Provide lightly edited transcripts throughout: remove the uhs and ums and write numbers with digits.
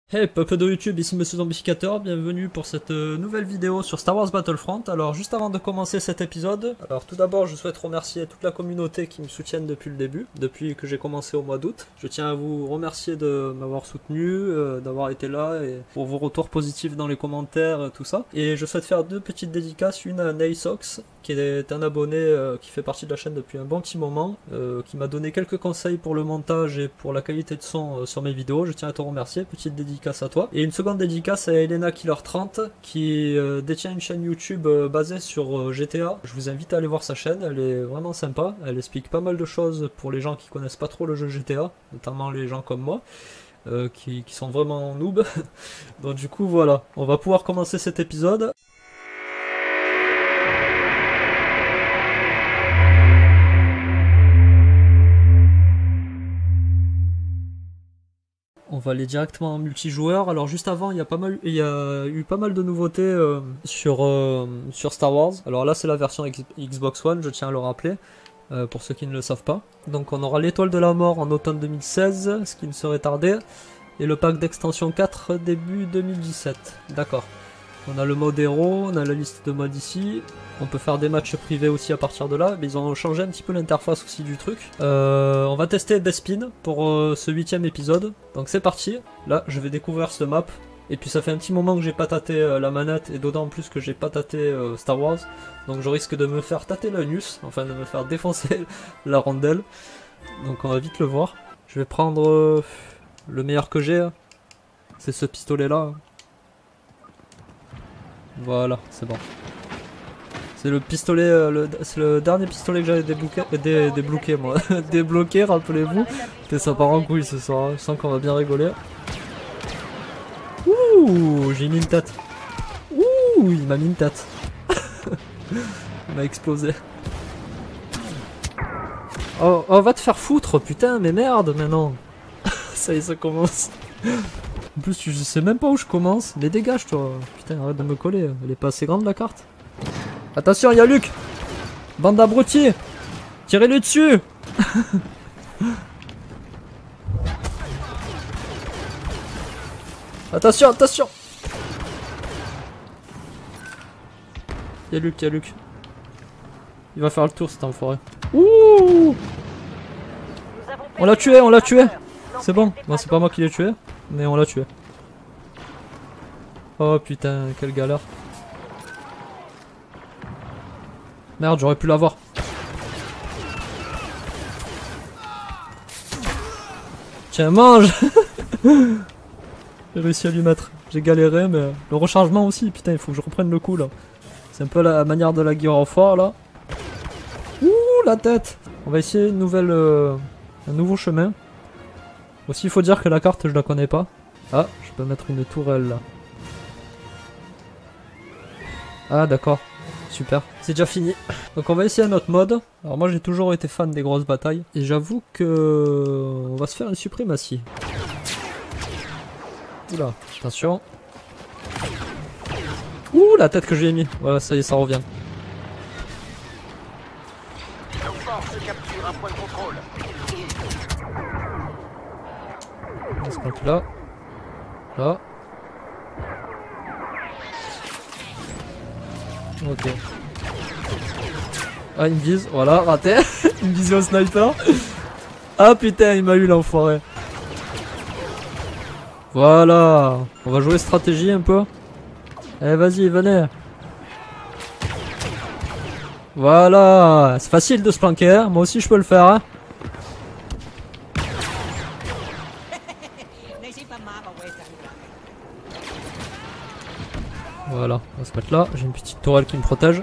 Hey peuple de YouTube, ici Monsieur Zombificateur, bienvenue pour cette nouvelle vidéo sur Star Wars Battlefront. Alors juste avant de commencer cet épisode, alors tout d'abord je souhaite remercier toute la communauté qui me soutienne depuis le début, depuis que j'ai commencé au mois d'août. Je tiens à vous remercier de m'avoir soutenu, d'avoir été là et pour vos retours positifs dans les commentaires, tout ça. Et je souhaite faire deux petites dédicaces, une à Naysox, qui est un abonné qui fait partie de la chaîne depuis un bon petit moment, qui m'a donné quelques conseils pour le montage et pour la qualité de son sur mes vidéos. Je tiens à te remercier, petite dédicace à toi. Et une seconde dédicace à Elena Killer 30 qui détient une chaîne YouTube basée sur GTA. Je vous invite à aller voir sa chaîne, elle est vraiment sympa, elle explique pas mal de choses pour les gens qui connaissent pas trop le jeu GTA, notamment les gens comme moi. Qui sont vraiment noob. Donc du coup voilà, on va pouvoir commencer cet épisode. On va aller directement en multijoueur. Alors juste avant, il y a eu pas mal de nouveautés sur Star Wars. Alors là, c'est la version Xbox One, je tiens à le rappeler, pour ceux qui ne le savent pas. Donc on aura l'étoile de la mort en automne 2016, ce qui ne serait tardé, et le pack d'extension 4 début 2017. D'accord. On a le mode héros, on a la liste de modes ici. On peut faire des matchs privés aussi à partir de là, mais ils ont changé un petit peu l'interface aussi du truc. On va tester Bespin pour ce 8ème épisode. Donc c'est parti, là je vais découvrir ce map. Et puis ça fait un petit moment que j'ai pas tâté la manette, et d'autant plus que j'ai pas tâté Star Wars. Donc je risque de me faire tâter l'anus, enfin de me faire défoncer la rondelle. Donc on va vite le voir. Je vais prendre le meilleur que j'ai, c'est ce pistolet là. Voilà, c'est bon. C'est le pistolet, c'est le dernier pistolet que j'avais débloqué moi. Débloqué, rappelez-vous. Ça part en couille ce soir, je sens qu'on va bien rigoler. Ouh, j'ai mis une tête. Ouh, il m'a mis une tête. Il m'a explosé. Oh, va te faire foutre, putain, mais merde, maintenant. Ça y est, ça commence. En plus, je sais même pas où je commence. Mais dégage, toi. Putain, arrête de me coller. Elle est pas assez grande, la carte. Attention, il y a Luc. Bande d'abrutis. Tirez-le dessus. Attention, attention. Il y a Luc, il y a Luc. Il va faire le tour, cet enfoiré. Ouh. On l'a tué, on l'a tué. C'est bon. Bon, c'est pas moi qui l'ai tué. Mais on l'a tué. Oh putain, quelle galère. Merde, j'aurais pu l'avoir. Tiens, mange. J'ai réussi à lui mettre. J'ai galéré, mais le rechargement aussi. Putain, il faut que je reprenne le coup là. C'est un peu la manière de la gyrophare là. Ouh, la tête. On va essayer une nouvelle, un nouveau chemin. Aussi, il faut dire que la carte, je la connais pas. Ah, je peux mettre une tourelle là. Ah, d'accord. Super. C'est déjà fini. Donc on va essayer un autre mode. Alors moi, j'ai toujours été fan des grosses batailles. Et j'avoue que... on va se faire une suprématie. Oula, attention. Ouh, la tête que j'ai mis. Voilà, ça y est, ça revient. On se compte là. Là. Ok. Ah, il me vise. Voilà, raté. Il me vise au sniper. Ah putain, il m'a eu l'enfoiré. Voilà. On va jouer stratégie un peu. Eh, vas-y, venez. Voilà. C'est facile de se planquer. Hein. Moi aussi, je peux le faire. Hein. Voilà, on va se mettre là. J'ai une petite tourelle qui me protège.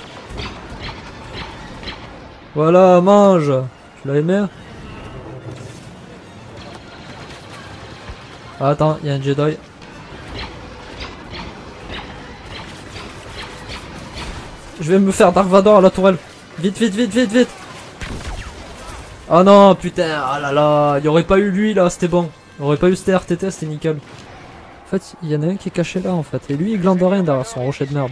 Voilà, mange. Tu l'as aimé? Ah, attends, il y a un Jedi. Je vais me faire Dark Vador à la tourelle. Vite, vite, vite, vite, vite. Oh non, putain, ah là là. Il n'y aurait pas eu lui là, c'était bon. Il n'y aurait pas eu ce RTT, c'était nickel. En fait, il y en a un qui est caché là en fait. Et lui, il glande rien derrière son rocher de merde.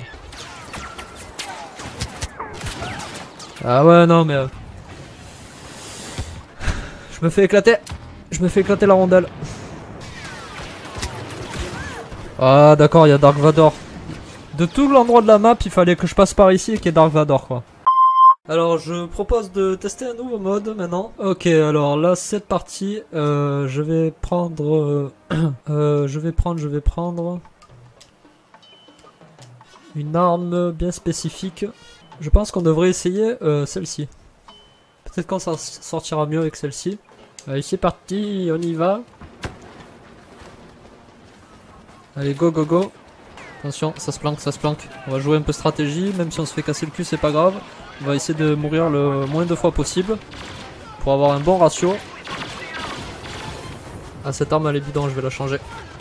Ah ouais, non, mais... Je me fais éclater. Je me fais éclater la rondelle. Ah d'accord, il y a Dark Vador. De tout l'endroit de la map, il fallait que je passe par ici et qu'il y ait Dark Vador quoi. Alors je propose de tester un nouveau mode maintenant. Ok, alors là cette partie, je vais prendre, je vais prendre une arme bien spécifique. Je pense qu'on devrait essayer celle-ci. Peut-être qu'on s'en sortira mieux avec celle-ci. Allez, c'est parti, on y va. Allez, go, go, go. Attention, ça se planque, ça se planque. On va jouer un peu stratégie, même si on se fait casser le cul, c'est pas grave. On va essayer de mourir le moins de fois possible pour avoir un bon ratio. Ah, cette arme elle est bidon, je vais la changer.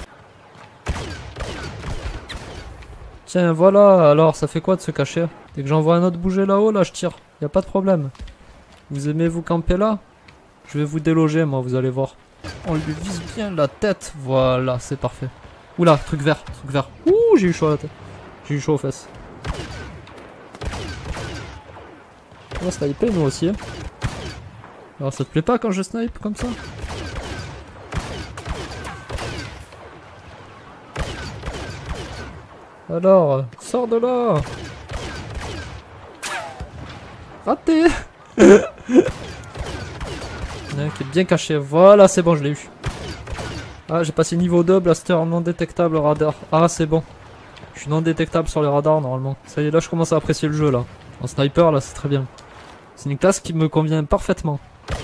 Tiens, voilà, alors ça fait quoi de se cacher? Dès que j'en vois un autre bouger là-haut, là je tire. Y a pas de problème. Vous aimez vous camper là? Je vais vous déloger, moi, vous allez voir. On lui vise bien la tête. Voilà, c'est parfait. Oula, truc vert, truc vert. Ouh, j'ai eu chaud à la tête. J'ai eu chaud aux fesses. On va sniper, nous aussi. Hein. Alors, ça te plaît pas quand je snipe comme ça? Alors, sors de là. Raté. Qui est bien caché. Voilà, c'est bon, je l'ai eu. Ah, j'ai passé niveau 2, blaster non détectable radar. Ah, c'est bon. Je suis non détectable sur les radars normalement. Ça y est, là, je commence à apprécier le jeu là. En sniper, là, c'est très bien. C'est une classe qui me convient parfaitement.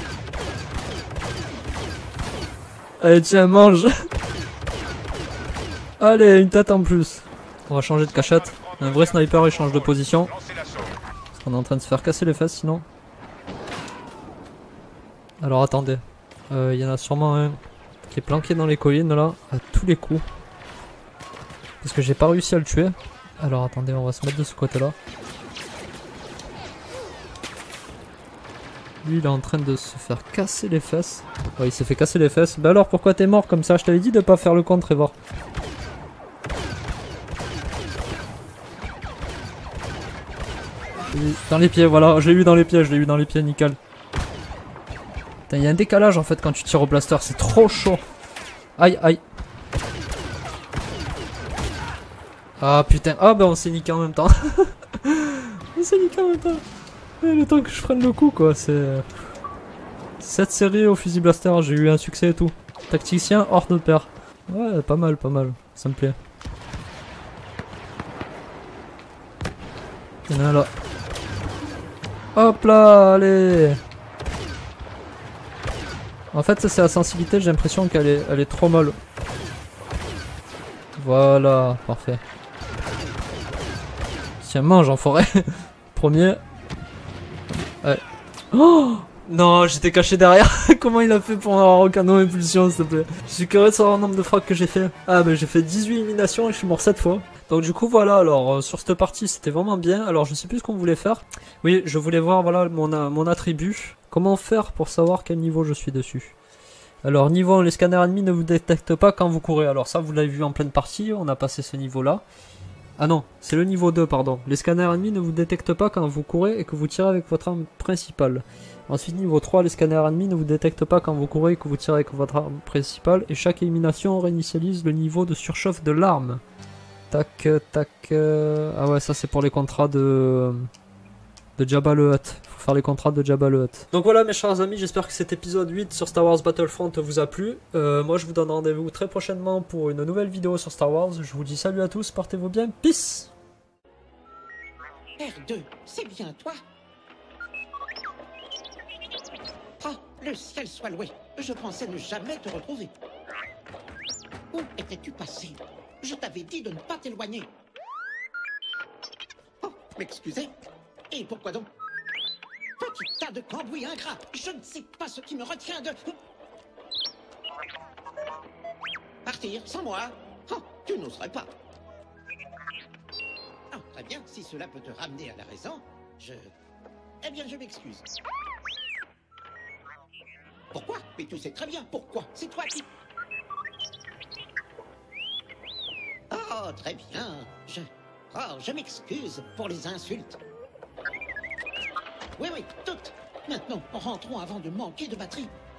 Allez, tiens, mange. Allez, une tête en plus. On va changer de cachette. Un vrai sniper, il change de position. Parce qu'on est en train de se faire casser les fesses sinon. Alors attendez, il y en a sûrement un qui est planqué dans les collines là, à tous les coups. Parce que j'ai pas réussi à le tuer. Alors attendez, on va se mettre de ce côté là. Lui il est en train de se faire casser les fesses. Ouais, il s'est fait casser les fesses. Bah alors pourquoi t'es mort comme ça? Je t'avais dit de pas faire le con, Trevor. Dans les pieds, voilà, je l'ai eu dans les pieds, je l'ai eu dans les pieds, nickel. Il y a un décalage en fait quand tu tires au blaster, c'est trop chaud. Aïe, aïe. Ah putain, ah bah on s'est niqué en même temps. On s'est niqué en même temps. Et le temps que je prenne le coup quoi, c'est... Cette série au fusil blaster, j'ai eu un succès et tout. Tacticien hors de pair. Ouais, pas mal, ça me plaît. Il y en a un là. Hop là, allez. En fait, ça c'est la sensibilité, j'ai l'impression qu'elle est trop molle. Voilà, parfait. Tiens, mange en forêt. Premier. Ouais. Oh non, j'étais caché derrière. Comment il a fait pour avoir aucun nom impulsion, s'il te plaît? Je suis curieux de savoir le nombre de frags que j'ai fait. Ah, bah j'ai fait 18 éliminations et je suis mort 7 fois. Donc du coup voilà, alors sur cette partie c'était vraiment bien. Alors je sais plus ce qu'on voulait faire. Oui, je voulais voir voilà mon attribut. Comment faire pour savoir quel niveau je suis dessus. Alors niveau 1, les scanners ennemis ne vous détectent pas quand vous courez. Alors ça vous l'avez vu en pleine partie, on a passé ce niveau là. Ah non, c'est le niveau 2 pardon. Les scanners ennemis ne vous détectent pas quand vous courez et que vous tirez avec votre arme principale. Ensuite niveau 3, les scanners ennemis ne vous détectent pas quand vous courez et que vous tirez avec votre arme principale. Et chaque élimination réinitialise le niveau de surchauffe de l'arme. Tac, tac. Ah ouais, ça c'est pour les contrats de Jabba le Hutt. Faut faire les contrats de Jabba le Hutt. Donc voilà mes chers amis, j'espère que cet épisode 8 sur Star Wars Battlefront vous a plu. Moi je vous donne rendez-vous très prochainement pour une nouvelle vidéo sur Star Wars. Je vous dis salut à tous, portez-vous bien, peace. R2, c'est bien toi? Ah, le ciel soit loué. Je pensais ne jamais te retrouver. Où étais-tu passé? Je t'avais dit de ne pas t'éloigner. Oh, m'excusez? Et pourquoi donc? Petit tas de cambouis ingrats. Je ne sais pas ce qui me retient de... Partir sans moi? Oh, tu n'oserais pas. Ah, très bien, si cela peut te ramener à la raison, Eh bien, je m'excuse. Pourquoi? Mais tu sais très bien pourquoi. C'est toi qui... Oh, très bien. Je m'excuse pour les insultes. Oui, toutes. Maintenant, rentrons avant de manquer de batterie.